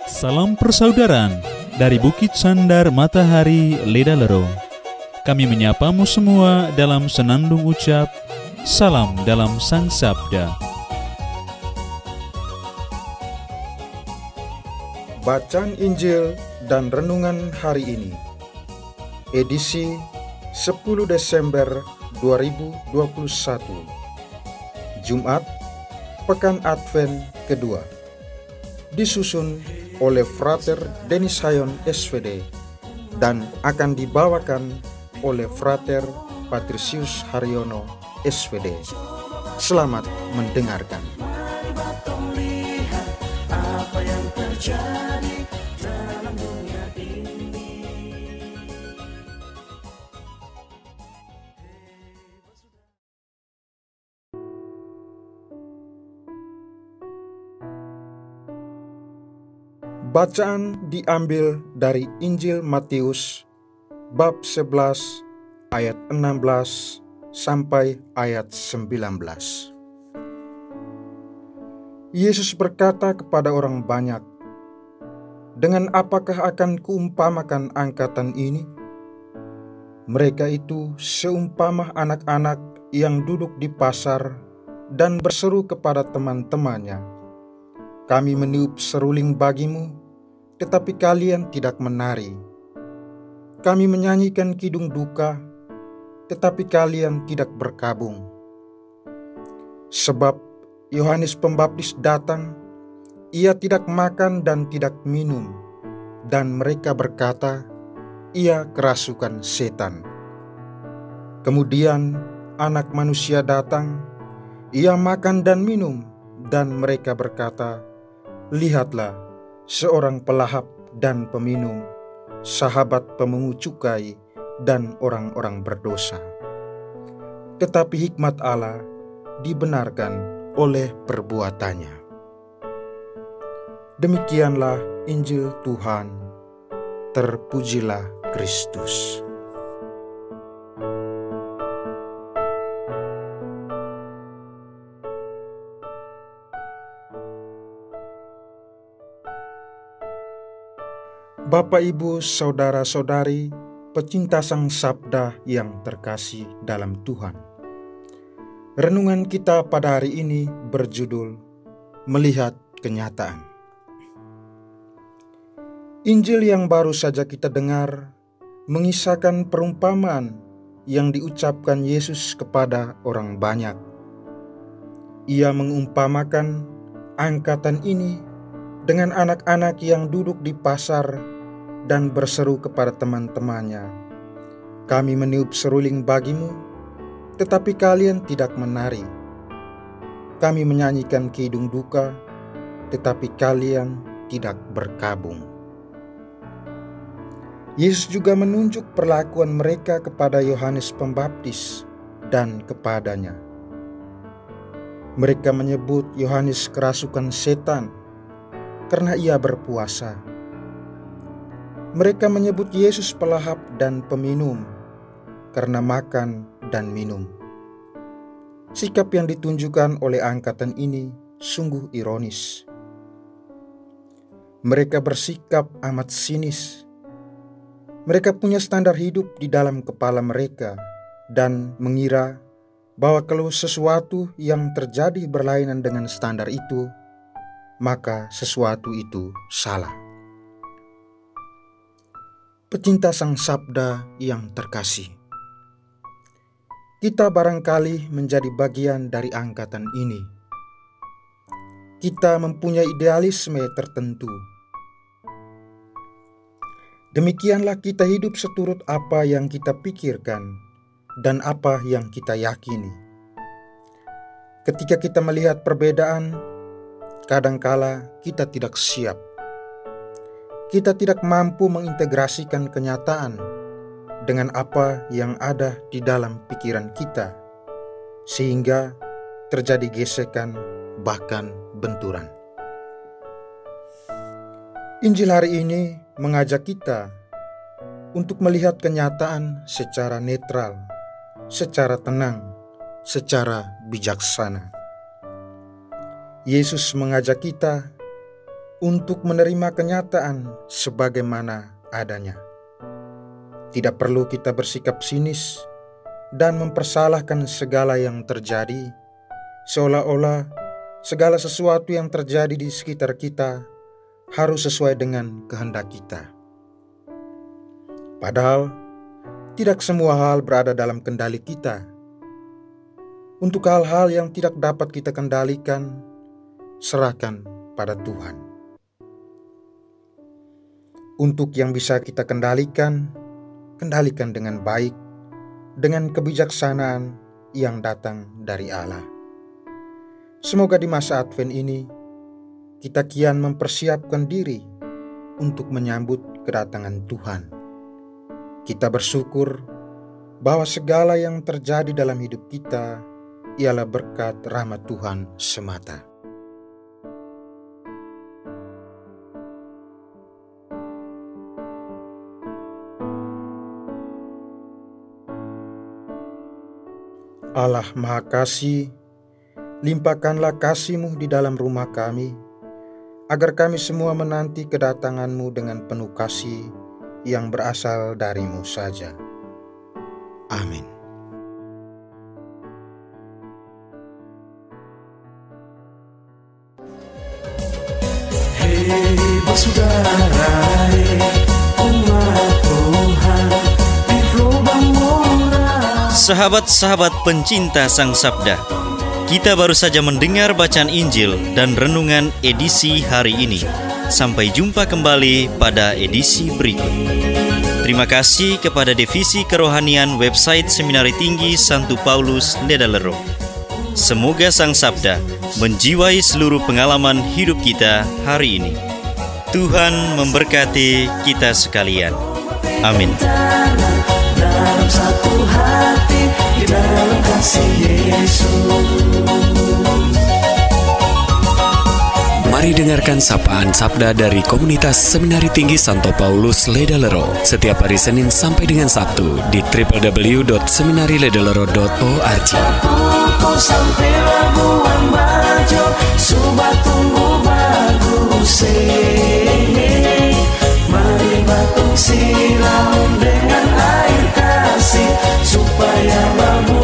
Salam persaudaraan dari Bukit Sandar Matahari Ledalero. Kami menyapamu semua dalam senandung ucap salam dalam Sang Sabda. Bacaan Injil dan Renungan hari ini, edisi 10 Desember 2021, Jumat, Pekan Advent kedua, disusun oleh Frater Denis Hayon SVD dan akan dibawakan oleh Frater Patricius Haryono SVD. Selamat mendengarkan. Bacaan diambil dari Injil Matius bab 11 ayat 16 sampai ayat 19. Yesus berkata kepada orang banyak, "Dengan apakah akan kuumpamakan angkatan ini? Mereka itu seumpama anak-anak yang duduk di pasar dan berseru kepada teman-temannya, 'Kami meniup seruling bagimu, tetapi kalian tidak menari. Kami menyanyikan kidung duka, tetapi kalian tidak berkabung.' Sebab Yohanes Pembaptis datang, ia tidak makan dan tidak minum, dan mereka berkata, 'Ia kerasukan setan.' Kemudian Anak Manusia datang, ia makan dan minum, dan mereka berkata, 'Lihatlah, seorang pelahap dan peminum, sahabat pemungut cukai dan orang-orang berdosa.' Tetapi hikmat Allah dibenarkan oleh perbuatannya." Demikianlah Injil Tuhan. Terpujilah Kristus. Bapak, Ibu, saudara-saudari, pecinta Sang Sabda yang terkasih dalam Tuhan. Renungan kita pada hari ini berjudul Melihat Kenyataan. Injil yang baru saja kita dengar mengisahkan perumpamaan yang diucapkan Yesus kepada orang banyak. Ia mengumpamakan angkatan ini dengan anak-anak yang duduk di pasar dan berseru kepada teman-temannya, "Kami meniup seruling bagimu, tetapi kalian tidak menari. Kami menyanyikan kidung duka, tetapi kalian tidak berkabung." Yesus juga menunjuk perlakuan mereka kepada Yohanes Pembaptis dan kepadanya. Mereka menyebut Yohanes kerasukan setan karena ia berpuasa. Mereka menyebut Yesus pelahap dan peminum karena makan dan minum. Sikap yang ditunjukkan oleh angkatan ini sungguh ironis. Mereka bersikap amat sinis. Mereka punya standar hidup di dalam kepala mereka dan mengira bahwa kalau sesuatu yang terjadi berlainan dengan standar itu, maka sesuatu itu salah. Pecinta Sang Sabda yang terkasih, kita barangkali menjadi bagian dari angkatan ini. Kita mempunyai idealisme tertentu. Demikianlah kita hidup seturut apa yang kita pikirkan dan apa yang kita yakini. Ketika kita melihat perbedaan, kadangkala kita tidak siap. Kita tidak mampu mengintegrasikan kenyataan dengan apa yang ada di dalam pikiran kita, sehingga terjadi gesekan, bahkan benturan. Injil hari ini mengajak kita untuk melihat kenyataan secara netral, secara tenang, secara bijaksana. Yesus mengajak kita untuk menerima kenyataan sebagaimana adanya. Tidak perlu kita bersikap sinis dan mempersalahkan segala yang terjadi, seolah-olah segala sesuatu yang terjadi di sekitar kita harus sesuai dengan kehendak kita. Padahal, tidak semua hal berada dalam kendali kita. Untuk hal-hal yang tidak dapat kita kendalikan, serahkan pada Tuhan. Untuk yang bisa kita kendalikan, kendalikan dengan baik, dengan kebijaksanaan yang datang dari Allah. Semoga di masa Advent ini, kita kian mempersiapkan diri untuk menyambut kedatangan Tuhan. Kita bersyukur bahwa segala yang terjadi dalam hidup kita ialah berkat rahmat Tuhan semata. Allah Maha Kasih, limpahkanlah kasih-Mu di dalam rumah kami, agar kami semua menanti kedatangan-Mu dengan penuh kasih yang berasal dari-Mu saja. Amin. Hei bersaudara, umat Tuhan di lubang murah. Sahabat-sahabat pencinta Sang Sabda, kita baru saja mendengar bacaan Injil dan renungan edisi hari ini. Sampai jumpa kembali pada edisi berikut. Terima kasih kepada Divisi Kerohanian website Seminari Tinggi Santo Paulus Ledalero. Semoga Sang Sabda menjiwai seluruh pengalaman hidup kita hari ini. Tuhan memberkati kita sekalian. Amin. Dalam satu hati, di dalam kasih Yesus. Mari dengarkan sapaan sabda dari Komunitas Seminari Tinggi Santo Paulus Ledalero setiap hari Senin sampai dengan Sabtu di www.seminariledalero.org. Kau sampai Labuan Bajo, Subah tunggu bagus. Mari batung silam dengan air kasih supaya bagus.